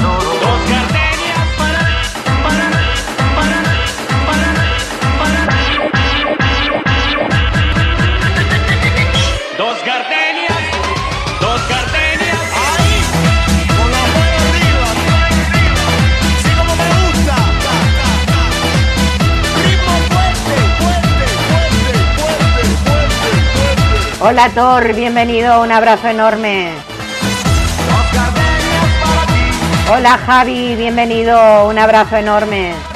Dos gardenias para mí, para mí, para mí, para mí, para mí. Dos gardenias, dos gardenias. Ahí, con la mano arriba, así como me gusta. Ritmo fuerte, fuerte, fuerte, fuerte, fuerte, fuerte. Hola Thor, bienvenido, un abrazo enorme. Dos gardenias para ti. Hola Javi, bienvenido, un abrazo enorme.